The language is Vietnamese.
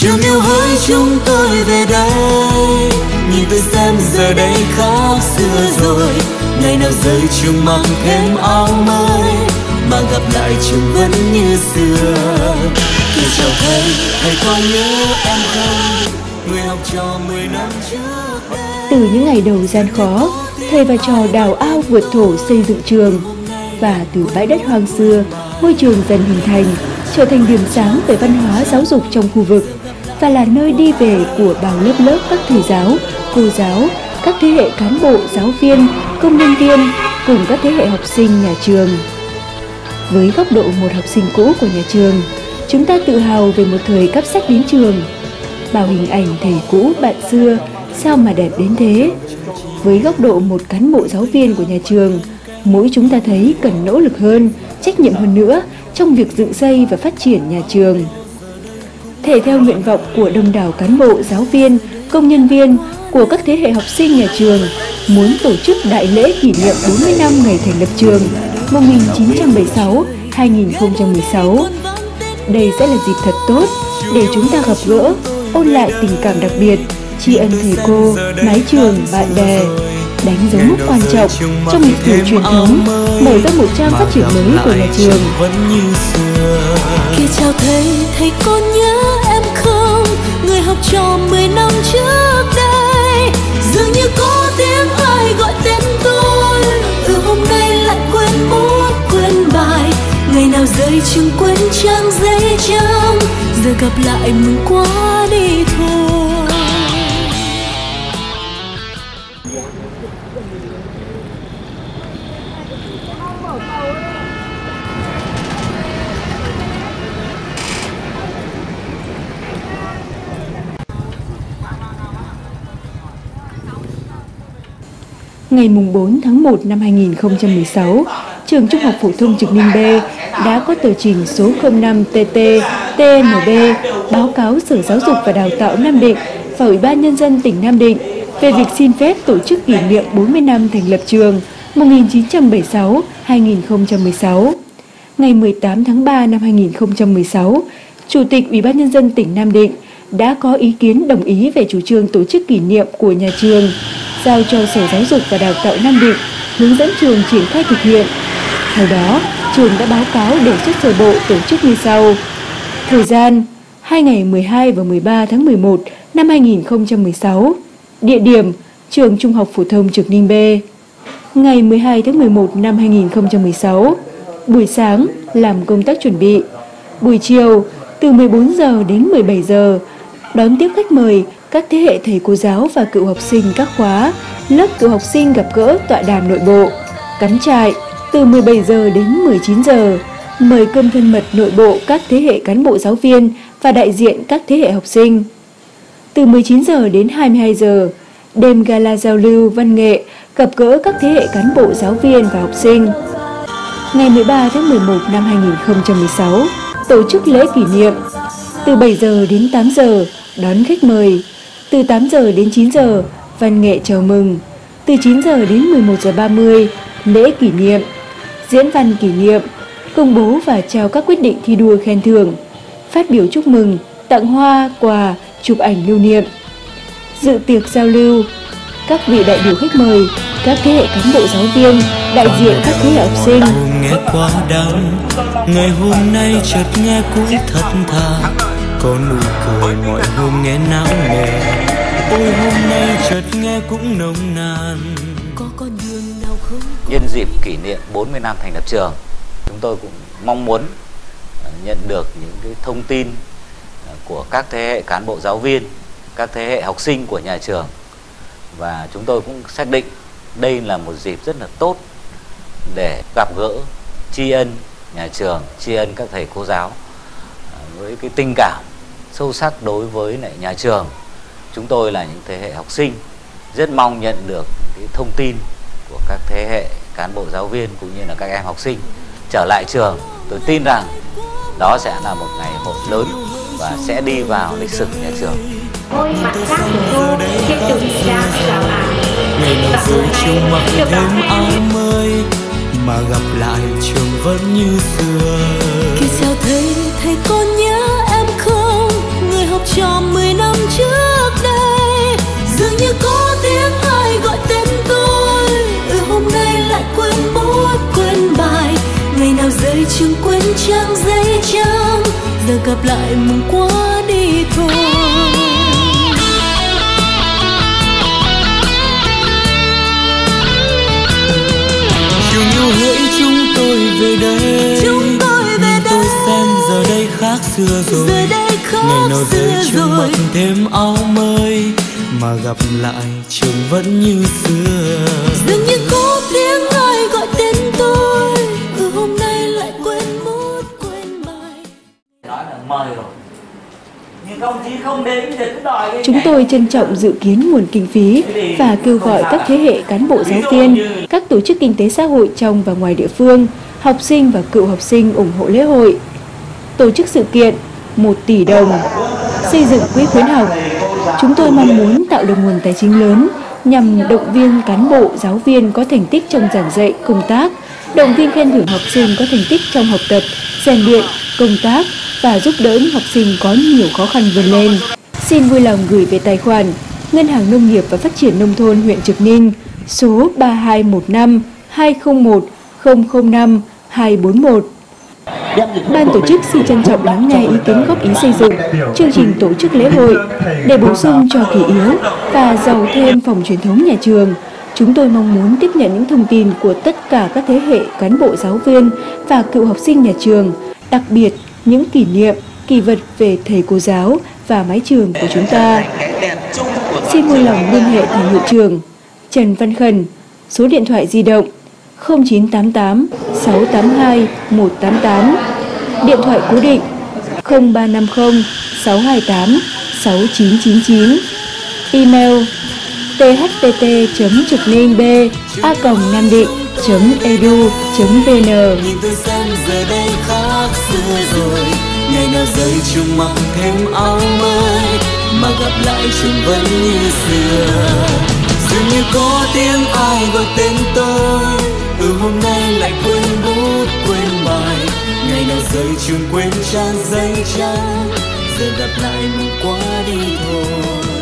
Trường yêu hỡi chúng tôi về đây, nhìn tôi xem giờ đây khác xưa rồi. Ngày nào rơi trường mặc thêm áo mới, mà gặp lại trường vẫn như xưa. Khi chào thầy có nhớ em không, người học trò 10 năm trước đây. Từ những ngày đầu gian khó, thầy và trò đào ao vượt thổ xây dựng trường. Và từ bãi đất hoang xưa, ngôi trường dần hình thành, trở thành điểm sáng về văn hóa giáo dục trong khu vực, và là nơi đi về của bao lớp lớp các thầy giáo, cô giáo, các thế hệ cán bộ, giáo viên, công nhân viên, cùng các thế hệ học sinh nhà trường. Với góc độ một học sinh cũ của nhà trường, chúng ta tự hào về một thời cắp sách đến trường. Bao hình ảnh thầy cũ bạn xưa sao mà đẹp đến thế. Với góc độ một cán bộ giáo viên của nhà trường, mỗi chúng ta thấy cần nỗ lực hơn, trách nhiệm hơn nữa trong việc dựng xây và phát triển nhà trường. Thể theo nguyện vọng của đông đảo cán bộ, giáo viên, công nhân viên của các thế hệ học sinh nhà trường, muốn tổ chức đại lễ kỷ niệm 40 năm ngày thành lập trường 1976-2016. Đây sẽ là dịp thật tốt để chúng ta gặp gỡ, ôn lại tình cảm đặc biệt, tri ân thầy cô, mái trường, bạn bè, đánh dấu mốc quan trọng trong lịch sử truyền thống, mở ra một trang phát triển mới của nhà trường. Khi chào thầy có nhớ em không, người học trò 10 năm trước đây. Dường như có tiếng ai gọi tên tôi, hôm nay lại quên bút quên bài. Ngày nào rơi trường quên trang giấy trắng, giờ gặp lại mừng quá đi thôi. Ngày 4 tháng 1 năm 2016, trường Trung học phổ thông Trực Ninh B đã có tờ trình số 05TT-TNB báo cáo Sở Giáo dục và Đào tạo Nam Định và Ủy ban Nhân dân tỉnh Nam Định về việc xin phép tổ chức kỷ niệm 40 năm thành lập trường 1976-2016. Ngày 18 tháng 3 năm 2016, Chủ tịch Ủy ban Nhân dân tỉnh Nam Định đã có ý kiến đồng ý về chủ trương tổ chức kỷ niệm của nhà trường, giao cho Sở Giáo dục và Đào tạo Nam Định hướng dẫn trường triển khai thực hiện. Theo đó, trường đã báo cáo đề xuất sơ bộ tổ chức như sau. Thời gian: 2 ngày 12 và 13 tháng 11 năm 2016. Địa điểm: trường Trung học phổ thông Trực Ninh B. Ngày 12 tháng 11 năm 2016. Buổi sáng làm công tác chuẩn bị. Buổi chiều từ 14 giờ đến 17 giờ đón tiếp khách mời các thế hệ thầy cô giáo và cựu học sinh các khóa, lớp cựu học sinh gặp gỡ tọa đàm nội bộ. Cắm trại từ 17 giờ đến 19 giờ, mời cơm thân mật nội bộ các thế hệ cán bộ giáo viên và đại diện các thế hệ học sinh. Từ 19 giờ đến 22 giờ, đêm gala giao lưu văn nghệ gặp gỡ các thế hệ cán bộ giáo viên và học sinh. Ngày 13 tháng 11 năm 2016, tổ chức lễ kỷ niệm. Từ 7 giờ đến 8 giờ, đón khách mời. Từ 8 giờ đến 9 giờ, văn nghệ chào mừng. Từ 9 giờ đến 11 giờ 30, lễ kỷ niệm, diễn văn kỷ niệm, công bố và trao các quyết định thi đua khen thưởng, phát biểu chúc mừng, tặng hoa, quà, chụp ảnh lưu niệm. Dự tiệc giao lưu, các vị đại biểu khách mời, các thế hệ cán bộ giáo viên, đại diện các thế hệ học sinh. Nghe quá đắng, ngày hôm nay chợt nghe cũng thật thà, có nụ cười mọi hôm nghe não nề, ôi hôm nay chợt nghe cũng nồng nàn. Có con đường nào không? Nhân dịp kỷ niệm 40 năm thành lập trường, chúng tôi cũng mong muốn nhận được những cái thông tin của các thế hệ cán bộ giáo viên, các thế hệ học sinh của nhà trường. Và chúng tôi cũng xác định đây là một dịp rất là tốt để gặp gỡ, tri ân nhà trường, tri ân các thầy cô giáo với cái tình cảm sâu sắc đối với lại nhà trường. Chúng tôi là những thế hệ học sinh rất mong nhận được cái thông tin của các thế hệ cán bộ giáo viên cũng như là các em học sinh trở lại trường. Tôi tin rằng đó sẽ là một ngày hội lớn và sẽ đi vào lịch sử nhà trường. Ôi mặt khác của cô trên đường ra giáo ái. Ngày nào rơi trường mặc thêm áo mới, mà gặp lại trường vẫn như xưa. Khi chào thầy có nhớ em không? Người học trò 10 năm trước đây. Dường như có tiếng ai gọi tên tôi, hôm nay lại quên bút quên bài. Ngày nào rơi trường quên trang giấy trắng, giờ gặp lại mừng quá đi thôi. chiều nhiều hỡi chúng tôi về đây, tôi xem giờ đây khác xưa rồi. Ngày nào rơi trường mặc thêm áo mới, mà gặp lại trường vẫn như xưa. Dường như có tiếng ai gọi tên tôi, hôm nay lại quên bút quên bài. Nói là mời rồi, nhưng công chí không đến thì cứ đòi cái. Chúng tôi trân trọng dự kiến nguồn kinh phí và kêu gọi các thế hệ cán bộ giáo viên, các tổ chức kinh tế xã hội trong và ngoài địa phương, học sinh và cựu học sinh ủng hộ lễ hội. Tổ chức sự kiện 1 tỷ đồng, xây dựng quỹ khuyến học. Chúng tôi mong muốn tạo được nguồn tài chính lớn nhằm động viên cán bộ, giáo viên có thành tích trong giảng dạy, công tác, động viên khen thưởng học sinh có thành tích trong học tập, rèn luyện, công tác và giúp đỡ những học sinh có nhiều khó khăn vươn lên. Xin vui lòng gửi về tài khoản Ngân hàng Nông nghiệp và Phát triển Nông thôn huyện Trực Ninh số 3215 201 005 241. Ban tổ chức xin trân trọng lắng nghe ý kiến góp ý xây dựng chương trình tổ chức lễ hội để bổ sung cho kỷ yếu và giàu thêm phòng truyền thống nhà trường. Chúng tôi mong muốn tiếp nhận những thông tin của tất cả các thế hệ cán bộ giáo viên và cựu học sinh nhà trường, đặc biệt những kỷ niệm, kỳ vật về thầy cô giáo và mái trường của chúng ta. Xin vui lòng liên hệ thầy hiệu trưởng Trần Văn Khẩn, số điện thoại di động 0988 682 188, điện thoại cố định 0350 628 6999, email thpt.trụcninhb@namdinh.edu.vn. Nhìn tôi xem giờ đây khác xưa rồi, ngày nào rơi trường mặc thêm áo mới, mà gặp lại trường vẫn như xưa. Dường như có tiếng ai gọi tên tôi, hôm nay lại quên bút quên bài. Ngày nào rơi trường quên trang giấy trắng, giờ gặp lại mong quá đi thôi.